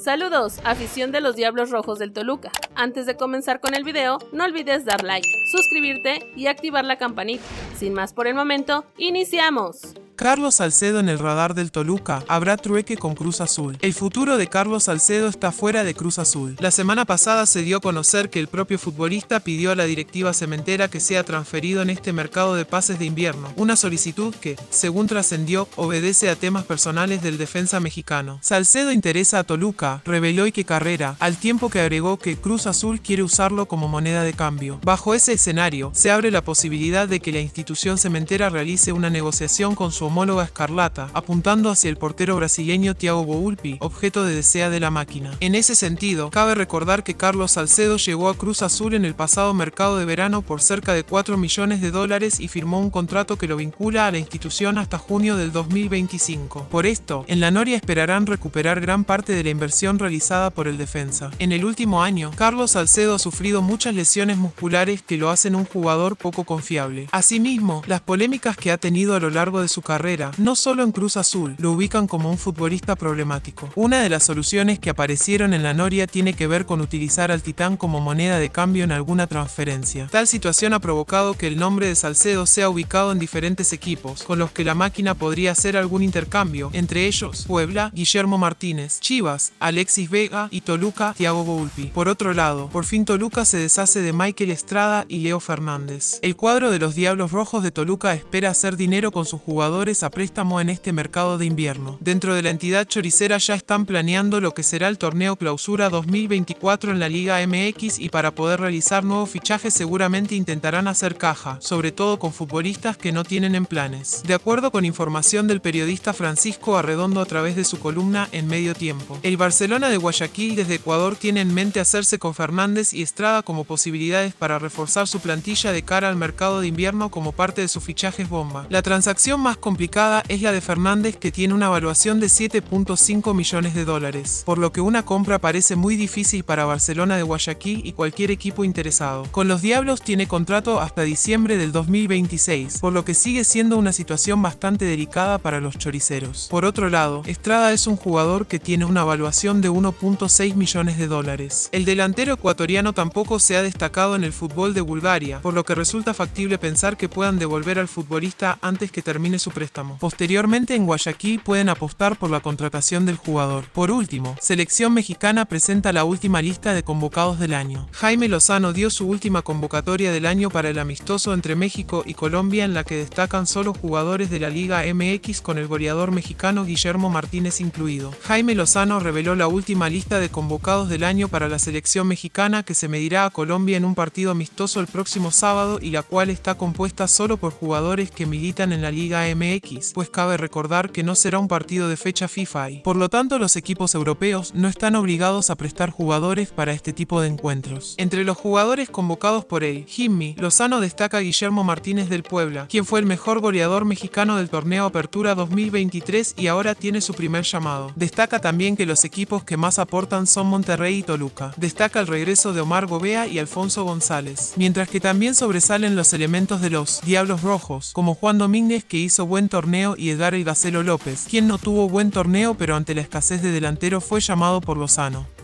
Saludos, afición de los Diablos Rojos del Toluca. Antes de comenzar con el video, no olvides dar like, suscribirte y activar la campanita. Sin más por el momento, ¡iniciamos! Carlos Salcedo en el radar del Toluca, habrá trueque con Cruz Azul. El futuro de Carlos Salcedo está fuera de Cruz Azul. La semana pasada se dio a conocer que el propio futbolista pidió a la directiva cementera que sea transferido en este mercado de pases de invierno, una solicitud que, según trascendió, obedece a temas personales del defensa mexicano. Salcedo interesa a Toluca, reveló Ike Carrera, al tiempo que agregó que Cruz Azul quiere usarlo como moneda de cambio. Bajo ese escenario, se abre la posibilidad de que la institución cementera realice una negociación con su homóloga escarlata, apuntando hacia el portero brasileño Thiago Volpi, objeto de deseo de la máquina. En ese sentido, cabe recordar que Carlos Salcedo llegó a Cruz Azul en el pasado mercado de verano por cerca de $4 millones y firmó un contrato que lo vincula a la institución hasta junio del 2025. Por esto, en la Noria esperarán recuperar gran parte de la inversión realizada por el defensa. En el último año, Carlos Salcedo ha sufrido muchas lesiones musculares que lo hacen un jugador poco confiable. Asimismo, las polémicas que ha tenido a lo largo de su carrera, no solo en Cruz Azul, lo ubican como un futbolista problemático. Una de las soluciones que aparecieron en la Noria tiene que ver con utilizar al Titán como moneda de cambio en alguna transferencia. Tal situación ha provocado que el nombre de Salcedo sea ubicado en diferentes equipos, con los que la máquina podría hacer algún intercambio, entre ellos Puebla, Guillermo Martínez, Chivas, Alexis Vega y Toluca, Thiago Volpi. Por otro lado, por fin Toluca se deshace de Michael Estrada y Leo Fernández. El cuadro de los Diablos Rojos de Toluca espera hacer dinero con sus jugadores a préstamo en este mercado de invierno. Dentro de la entidad choricera ya están planeando lo que será el torneo Clausura 2024 en la Liga MX y para poder realizar nuevos fichajes seguramente intentarán hacer caja, sobre todo con futbolistas que no tienen en planes. De acuerdo con información del periodista Francisco Arredondo a través de su columna En Medio Tiempo, el Barcelona de Guayaquil desde Ecuador tiene en mente hacerse con Fernández y Estrada como posibilidades para reforzar su plantilla de cara al mercado de invierno como parte de sus fichajes bomba. La transacción más complicada es la de Fernández, que tiene una evaluación de $7.5 millones, por lo que una compra parece muy difícil para Barcelona de Guayaquil y cualquier equipo interesado. Con los Diablos tiene contrato hasta diciembre del 2026, por lo que sigue siendo una situación bastante delicada para los choriceros. Por otro lado, Estrada es un jugador que tiene una evaluación de $1.6 millones. El delantero ecuatoriano tampoco se ha destacado en el fútbol de Bulgaria, por lo que resulta factible pensar que puedan devolver al futbolista antes que termine su préstamo. Posteriormente, en Guayaquil pueden apostar por la contratación del jugador. Por último, Selección Mexicana presenta la última lista de convocados del año. Jaime Lozano dio su última convocatoria del año para el amistoso entre México y Colombia, en la que destacan solo jugadores de la Liga MX, con el goleador mexicano Guillermo Martínez incluido. Jaime Lozano reveló la última lista de convocados del año para la selección mexicana, que se medirá a Colombia en un partido amistoso el próximo sábado y la cual está compuesta solo por jugadores que militan en la Liga MX, pues cabe recordar que no será un partido de fecha FIFA y, por lo tanto, los equipos europeos no están obligados a prestar jugadores para este tipo de encuentros. Entre los jugadores convocados por el Jimmy, Lozano destaca a Guillermo Martínez del Puebla, quien fue el mejor goleador mexicano del torneo Apertura 2023 y ahora tiene su primer llamado. Destaca también que los equipos que más aportan son Monterrey y Toluca. Destaca el regreso de Omar Gobea y Alfonso González, mientras que también sobresalen los elementos de los Diablos Rojos, como Juan Domínguez, que hizo buen torneo, y Edgar El Gacelo López, quien no tuvo buen torneo pero ante la escasez de delantero fue llamado por Lozano.